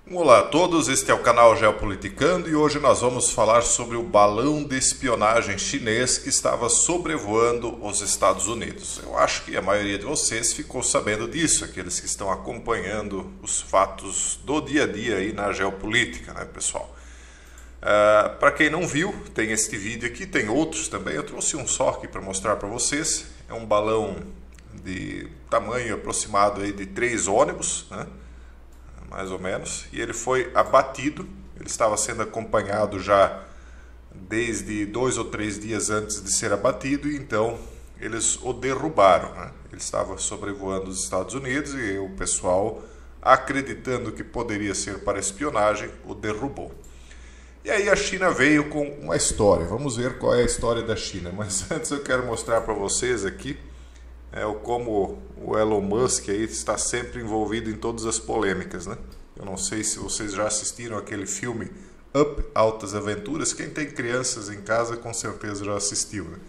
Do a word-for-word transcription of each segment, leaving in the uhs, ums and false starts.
Olá a todos, este é o canal Geopoliticando e hoje nós vamos falar sobre o balão de espionagem chinês que estava sobrevoando os Estados Unidos. Eu acho que a maioria de vocês ficou sabendo disso, aqueles que estão acompanhando os fatos do dia a dia aí na geopolítica, né, pessoal? Uh, para quem não viu, tem este vídeo aqui, tem outros também, eu trouxe um só aqui para mostrar para vocês. É um balão de tamanho aproximado aí de três ônibus, né? Mais ou menos, e ele foi abatido. Ele estava sendo acompanhado já desde dois ou três dias antes de ser abatido, e então eles o derrubaram, né? Ele estava sobrevoando os Estados Unidos e o pessoal, acreditando que poderia ser para espionagem, o derrubou. E aí a China veio com uma história. Vamos ver qual é a história da China, mas antes eu quero mostrar para vocês aqui É, como o Elon Musk aí está sempre envolvido em todas as polêmicas, né? Eu não sei se vocês já assistiram aquele filme Up, Altas Aventuras. Quem tem crianças em casa com certeza já assistiu, né?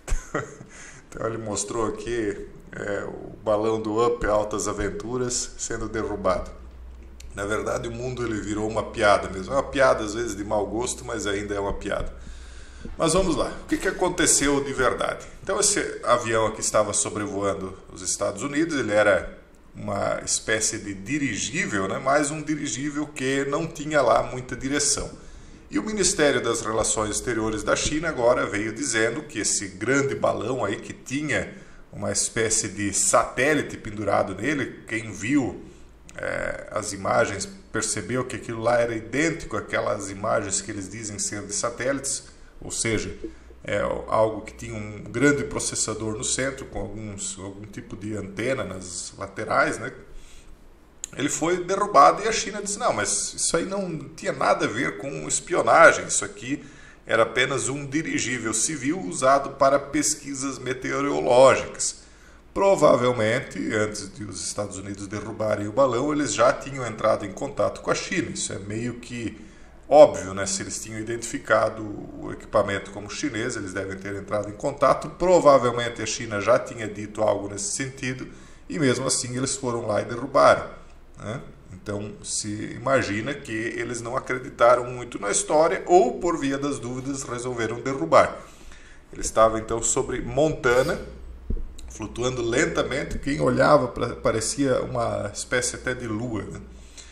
Então ele mostrou aqui é, o balão do Up, Altas Aventuras sendo derrubado. Na verdade o mundo ele virou uma piada mesmo. É uma piada às vezes de mau gosto, mas ainda é uma piada. Mas vamos lá, o que, que aconteceu de verdade? Então esse avião aqui estava sobrevoando os Estados Unidos, ele era uma espécie de dirigível, né? Mas um dirigível que não tinha lá muita direção. E o Ministério das Relações Exteriores da China agora veio dizendo que esse grande balão aí que tinha uma espécie de satélite pendurado nele, quem viu é, as imagens percebeu que aquilo lá era idêntico àquelas imagens que eles dizem ser de satélites. Ou seja, é algo que tinha um grande processador no centro, com alguns, algum tipo de antena nas laterais, né? Ele foi derrubado e a China disse, não, mas isso aí não tinha nada a ver com espionagem, isso aqui era apenas um dirigível civil usado para pesquisas meteorológicas. Provavelmente, antes de os Estados Unidos derrubarem o balão, eles já tinham entrado em contato com a China. Isso é meio que óbvio, né? Se eles tinham identificado o equipamento como chinês, eles devem ter entrado em contato. Provavelmente a China já tinha dito algo nesse sentido e mesmo assim eles foram lá e derrubaram, né? Então se imagina que eles não acreditaram muito na história ou por via das dúvidas resolveram derrubar. Ele estava então sobre Montana, flutuando lentamente. Quem olhava parecia uma espécie até de lua, né?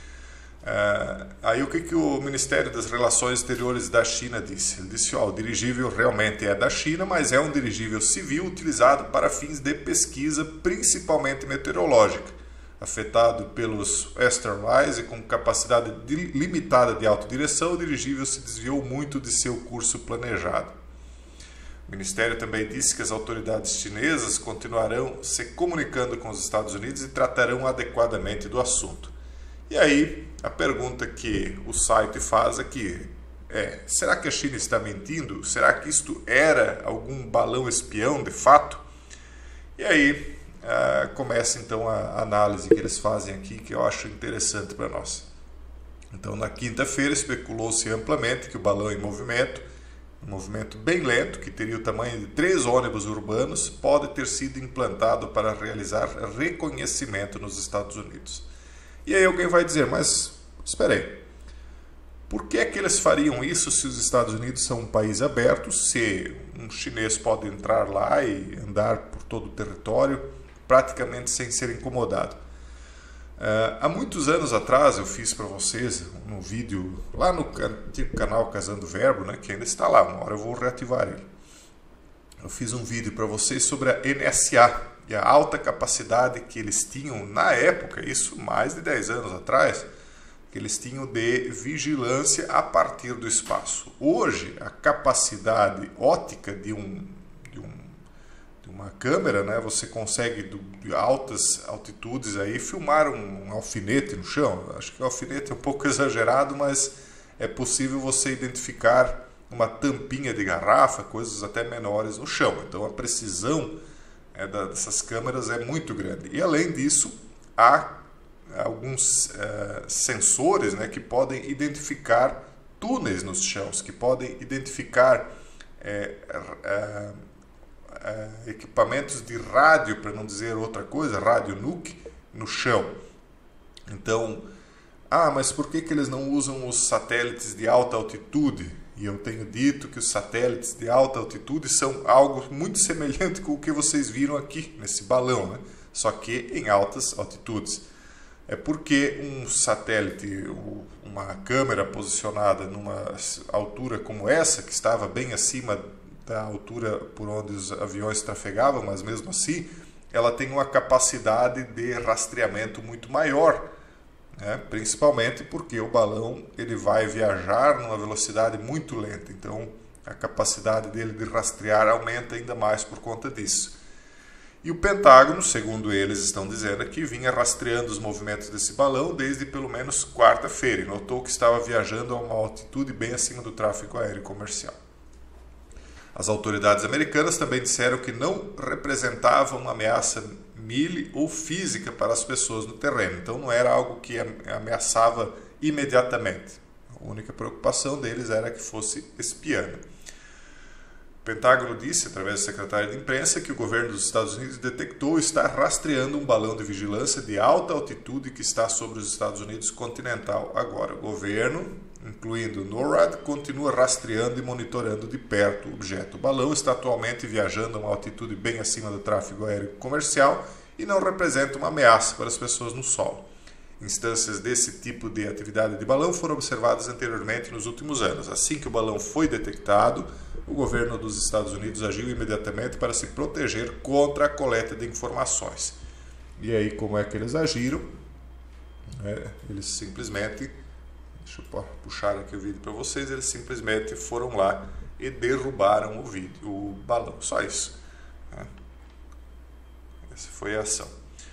Uh, aí o que, que o Ministério das Relações Exteriores da China disse? Ele disse, ó, o dirigível realmente é da China, mas é um dirigível civil utilizado para fins de pesquisa, principalmente meteorológica. Afetado pelos Esterlys e com capacidade de, limitada de autodireção, o dirigível se desviou muito de seu curso planejado. O Ministério também disse que as autoridades chinesas continuarão se comunicando com os Estados Unidos e tratarão adequadamente do assunto. E aí, a pergunta que o site faz aqui é, será que a China está mentindo? Será que isto era algum balão espião de fato? E aí, ah, começa então a análise que eles fazem aqui, que eu acho interessante para nós. Então, na quinta-feira, especulou-se amplamente que o balão em movimento, um movimento bem lento, que teria o tamanho de três ônibus urbanos, pode ter sido implantado para realizar reconhecimento nos Estados Unidos. E aí alguém vai dizer, mas espera aí, por que é que eles fariam isso se os Estados Unidos são um país aberto, se um chinês pode entrar lá e andar por todo o território praticamente sem ser incomodado? Uh, há muitos anos atrás eu fiz para vocês um vídeo lá no antigo canal Casando Verbo, né, que ainda está lá, uma hora eu vou reativar ele. Eu fiz um vídeo para vocês sobre a N S A, e a alta capacidade que eles tinham na época, isso mais de dez anos atrás, que eles tinham de vigilância a partir do espaço. Hoje, a capacidade ótica de, um, de, um, de uma câmera, né, você consegue do, de altas altitudes aí, filmar um, um alfinete no chão. Acho que o alfinete é um pouco exagerado, mas é possível você identificar uma tampinha de garrafa, coisas até menores no chão. Então a precisão É, dessas câmeras é muito grande. E além disso, há alguns é, sensores, né, que podem identificar túneis nos chãos, que podem identificar é, é, é, equipamentos de rádio, para não dizer outra coisa, rádio nuke, no chão. Então, Ah, mas por que que eles não usam os satélites de alta altitude? E eu tenho dito que os satélites de alta altitude são algo muito semelhante com o que vocês viram aqui nesse balão, né? Só que em altas altitudes. É porque um satélite, uma câmera posicionada numa altura como essa, que estava bem acima da altura por onde os aviões trafegavam, mas mesmo assim, ela tem uma capacidade de rastreamento muito maior, né? Principalmente porque o balão ele vai viajar numa velocidade muito lenta, então a capacidade dele de rastrear aumenta ainda mais por conta disso. E o Pentágono, segundo eles estão dizendo aqui, vinha rastreando os movimentos desse balão desde pelo menos quarta-feira e notou que estava viajando a uma altitude bem acima do tráfego aéreo comercial. As autoridades americanas também disseram que não representavam uma ameaça mili ou física para as pessoas no terreno, então não era algo que ameaçava imediatamente. A única preocupação deles era que fosse espiando. O Pentágono disse, através do secretário de imprensa, que o governo dos Estados Unidos detectou e está rastreando um balão de vigilância de alta altitude que está sobre os Estados Unidos continental agora. O governo, incluindo o NORAD, continua rastreando e monitorando de perto o objeto. O balão está atualmente viajando a uma altitude bem acima do tráfego aéreo comercial e não representa uma ameaça para as pessoas no solo. Instâncias desse tipo de atividade de balão foram observadas anteriormente nos últimos anos. Assim que o balão foi detectado, o governo dos Estados Unidos agiu imediatamente para se proteger contra a coleta de informações. E aí, como é que eles agiram? É, eles simplesmente, deixa eu puxar aqui o vídeo para vocês, eles simplesmente foram lá e derrubaram o vídeo, o balão, só isso. Essa foi a ação.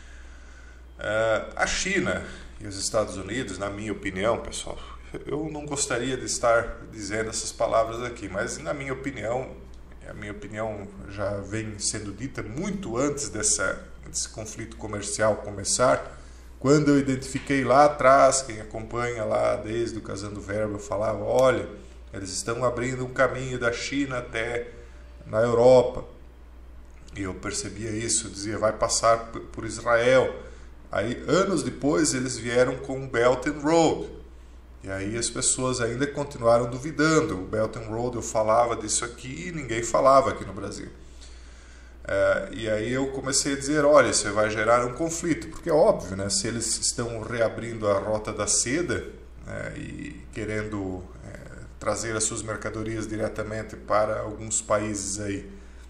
Uh, a China e os Estados Unidos, na minha opinião, pessoal, eu não gostaria de estar dizendo essas palavras aqui, mas na minha opinião, a minha opinião já vem sendo dita muito antes dessa, desse conflito comercial começar, quando eu identifiquei lá atrás, quem acompanha lá desde o Casando Verbo, eu falava, olha, eles estão abrindo um caminho da China até na Europa, e eu percebia isso, eu dizia, vai passar por Israel. Aí, anos depois, eles vieram com o Belt and Road. E aí as pessoas ainda continuaram duvidando. O Belt and Road, eu falava disso aqui e ninguém falava aqui no Brasil. É, e aí eu comecei a dizer, olha, isso vai gerar um conflito. Porque é óbvio, né? Se eles estão reabrindo a Rota da Seda, né, e querendo é, trazer as suas mercadorias diretamente para alguns países aí,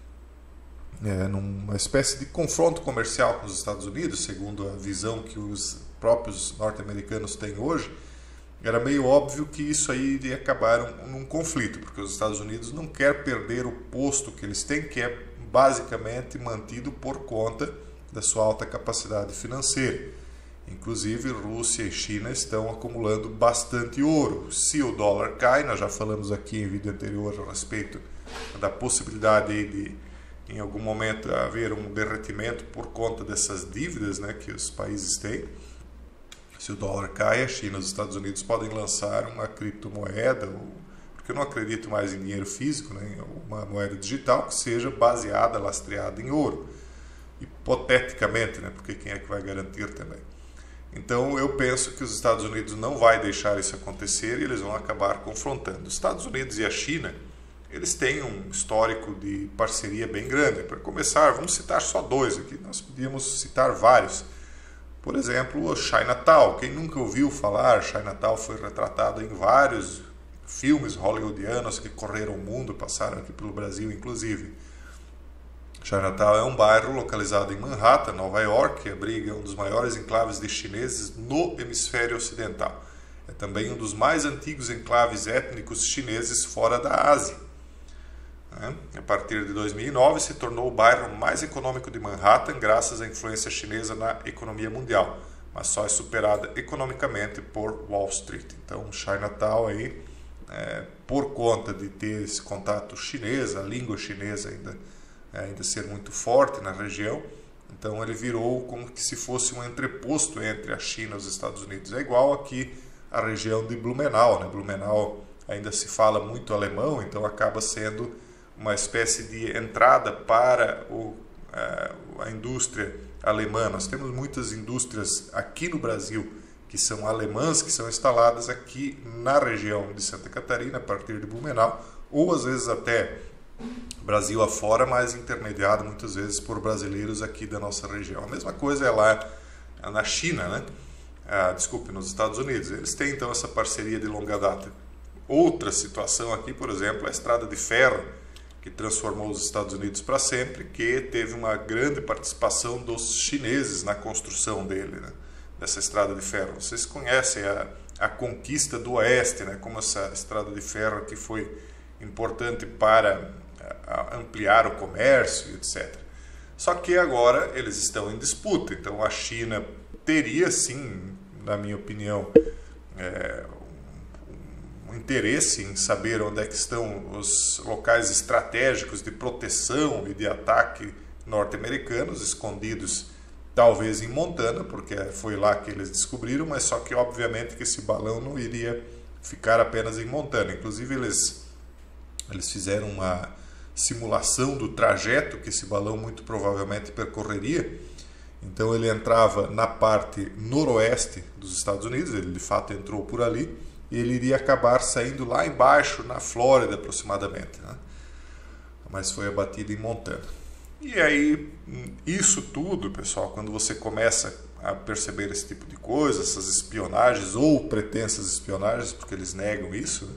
É, numa espécie de confronto comercial com os Estados Unidos, segundo a visão que os próprios norte-americanos têm hoje, era meio óbvio que isso aí iria acabar num conflito, porque os Estados Unidos não querem perder o posto que eles têm, que é basicamente mantido por conta da sua alta capacidade financeira. Inclusive, Rússia e China estão acumulando bastante ouro. Se o dólar cai, nós já falamos aqui em vídeo anterior a respeito da possibilidade aí de em algum momento haver um derretimento por conta dessas dívidas, né, que os países têm. Se o dólar cai, a China e os Estados Unidos podem lançar uma criptomoeda, porque eu não acredito mais em dinheiro físico, né, uma moeda digital que seja baseada, lastreada em ouro. Hipoteticamente, né, porque quem é que vai garantir também? Então eu penso que os Estados Unidos não vai deixar isso acontecer e eles vão acabar confrontando. Os Estados Unidos e a China, eles têm um histórico de parceria bem grande. Para começar, vamos citar só dois aqui, nós podíamos citar vários. Por exemplo, o Chinatown. Quem nunca ouviu falar, Chinatown foi retratado em vários filmes hollywoodianos que correram o mundo, passaram aqui pelo Brasil inclusive. Chinatown é um bairro localizado em Manhattan, Nova York, que abriga um dos maiores enclaves de chineses no hemisfério ocidental. É também um dos mais antigos enclaves étnicos chineses fora da Ásia. A partir de dois mil e nove, se tornou o bairro mais econômico de Manhattan graças à influência chinesa na economia mundial, mas só é superada economicamente por Wall Street. Então, Chinatown, aí, é, por conta de ter esse contato chinês, a língua chinesa ainda, é, ainda ser muito forte na região, então ele virou como que se fosse um entreposto entre a China e os Estados Unidos. É igual aqui a região de Blumenau, né? Blumenau ainda se fala muito alemão, então acaba sendo uma espécie de entrada para o, a, a indústria alemã. Nós temos muitas indústrias aqui no Brasil que que são alemãs, que são instaladas aqui na região de Santa Catarina, a partir de Blumenau, ou às vezes até Brasil afora, mas intermediado muitas vezes por brasileiros aqui da nossa região. A mesma coisa é lá na China, né? Ah, desculpe, nos Estados Unidos. Eles têm então essa parceria de longa data. Outra situação aqui, por exemplo, é a estrada de ferro, que transformou os Estados Unidos para sempre, que teve uma grande participação dos chineses na construção dele, né? Dessa estrada de ferro. Vocês conhecem a, a conquista do Oeste, né? Como essa estrada de ferro aqui foi importante para a, ampliar o comércio, etcétera. Só que agora eles estão em disputa, então a China teria sim, na minha opinião, é, um, um interesse em saber onde é que estão os locais estratégicos de proteção e de ataque norte-americanos, escondidos talvez em Montana, porque foi lá que eles descobriram, mas só que obviamente que esse balão não iria ficar apenas em Montana. Inclusive eles, eles fizeram uma simulação do trajeto que esse balão muito provavelmente percorreria. Então ele entrava na parte noroeste dos Estados Unidos, ele de fato entrou por ali, e ele iria acabar saindo lá embaixo, na Flórida aproximadamente, né? Mas foi abatido em Montana. E aí, isso tudo, pessoal, quando você começa a perceber esse tipo de coisa, essas espionagens ou pretensas espionagens, porque eles negam isso,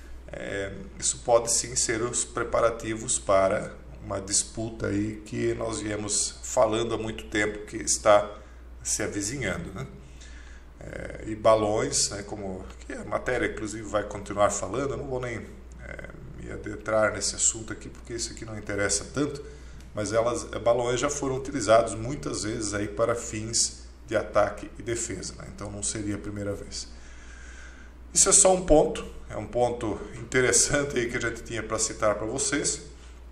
é, isso pode sim ser os preparativos para uma disputa aí que nós viemos falando há muito tempo, que está se avizinhando, né? É, e balões, né, como que a matéria inclusive vai continuar falando, eu não vou nem é, me adentrar nesse assunto aqui, porque isso aqui não interessa tanto, mas elas, balões já foram utilizados muitas vezes aí para fins de ataque e defesa, né? Então não seria a primeira vez. Isso é só um ponto, é um ponto interessante aí que a gente tinha para citar para vocês,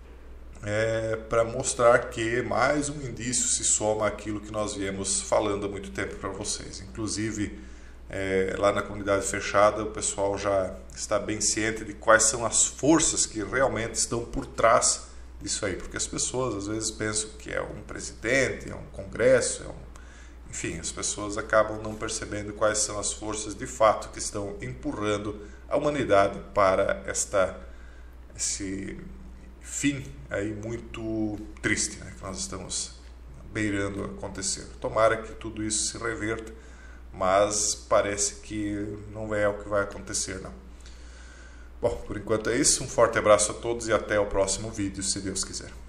é, para mostrar que mais um indício se soma àquilo que nós viemos falando há muito tempo para vocês. Inclusive, é, lá na comunidade fechada, o pessoal já está bem ciente de quais são as forças que realmente estão por trás disso aí, porque as pessoas às vezes pensam que é um presidente, é um congresso, é um... enfim, as pessoas acabam não percebendo quais são as forças de fato que estão empurrando a humanidade para esta, esse fim aí muito triste, né, que nós estamos beirando acontecer. Tomara que tudo isso se reverta, mas parece que não é o que vai acontecer, não. Bom, por enquanto é isso. Um forte abraço a todos e até o próximo vídeo, se Deus quiser.